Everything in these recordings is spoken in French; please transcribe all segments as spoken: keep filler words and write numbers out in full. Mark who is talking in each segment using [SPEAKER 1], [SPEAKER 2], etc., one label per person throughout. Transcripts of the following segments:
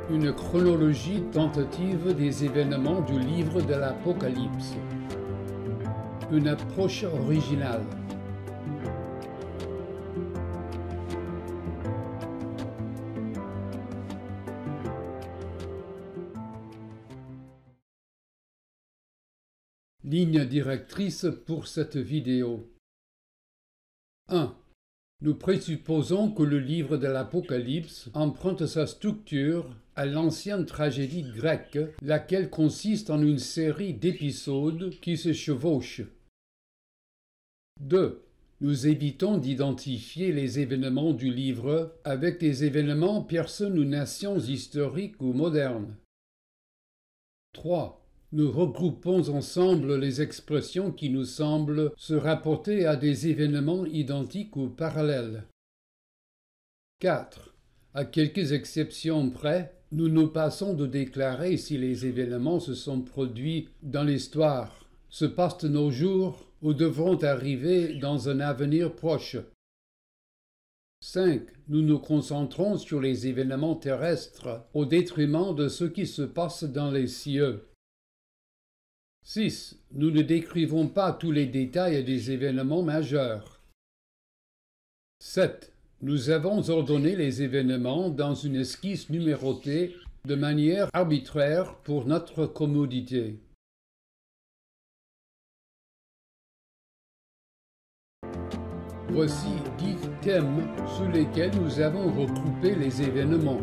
[SPEAKER 1] Une chronologie tentative des événements du livre de l'Apocalypse. Une approche originale. Ligne directrice pour cette vidéo. un. Nous présupposons que le livre de l'Apocalypse emprunte sa structure à l'ancienne tragédie grecque, laquelle consiste en une série d'épisodes qui se chevauchent. deux. Nous évitons d'identifier les événements du livre avec des événements, personnes ou nations historiques ou modernes. trois. Nous regroupons ensemble les expressions qui nous semblent se rapporter à des événements identiques ou parallèles. quatre. À quelques exceptions près, nous nous passons de déclarer si les événements se sont produits dans l'histoire, se passent de nos jours ou devront arriver dans un avenir proche. cinq. Nous nous concentrons sur les événements terrestres au détriment de ce qui se passe dans les cieux. six. Nous ne décrivons pas tous les détails des événements majeurs. sept. Nous avons ordonné les événements dans une esquisse numérotée de manière arbitraire pour notre commodité. Voici dix thèmes sous lesquels nous avons regroupé les événements.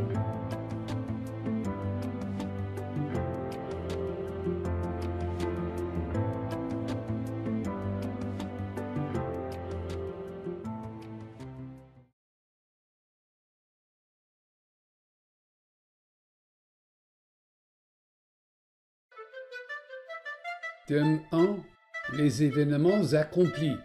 [SPEAKER 1] Thème un. Les événements accomplis.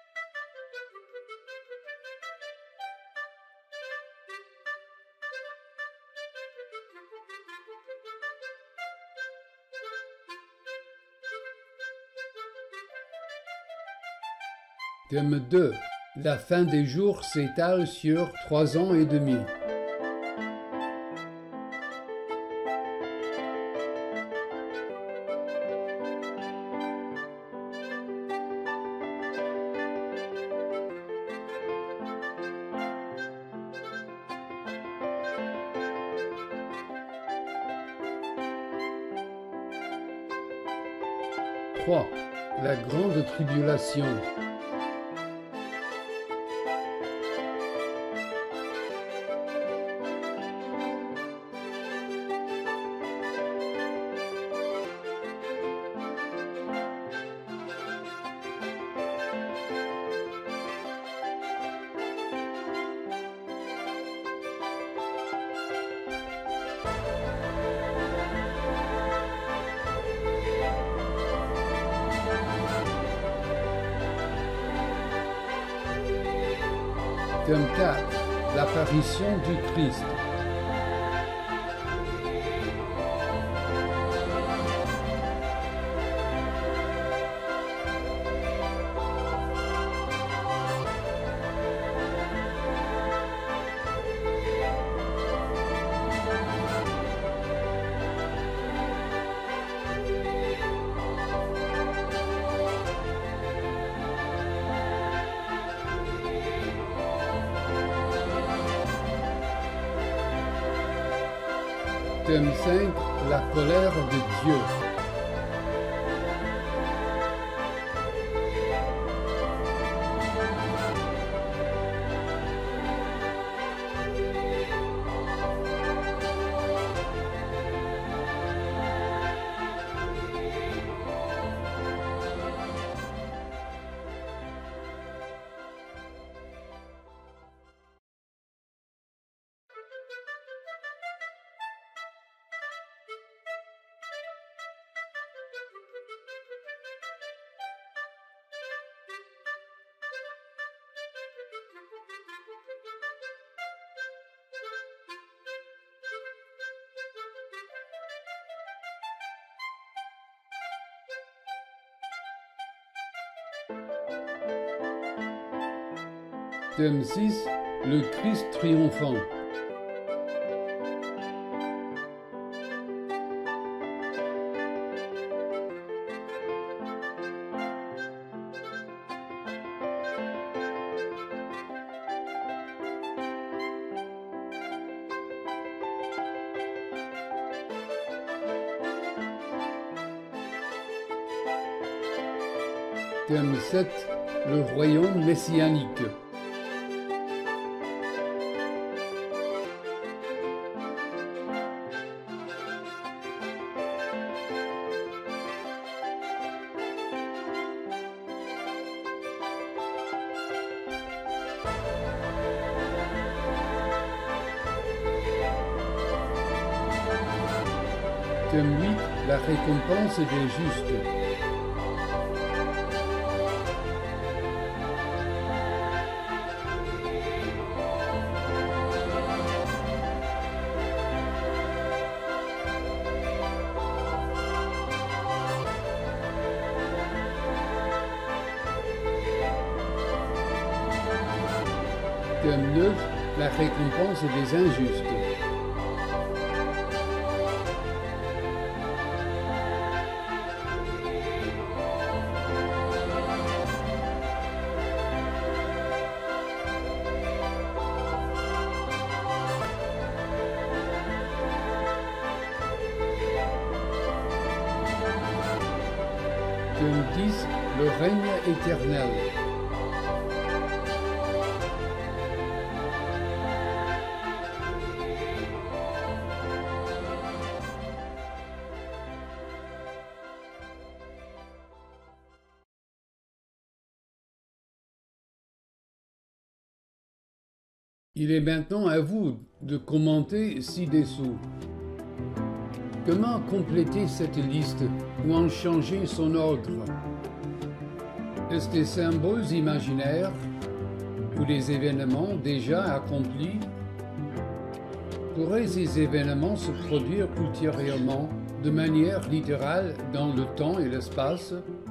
[SPEAKER 1] Thème deux. La fin des jours s'étale sur trois ans et demi. trois. La grande tribulation. Thème quatre. L'apparition du Christ. Thème cinq. La colère de Dieu. Thème six. Le Christ triomphant. Thème sept. Le royaume messianique. Thème huit. La récompense des justes. Thème neuf. La récompense des injustes. Thème dix. Le règne éternel. Il est maintenant à vous de commenter ci-dessous. Comment compléter cette liste ou en changer son ordre? Est-ce des symboles imaginaires ou des événements déjà accomplis? Pourraient ces événements se produire ultérieurement de manière littérale dans le temps et l'espace?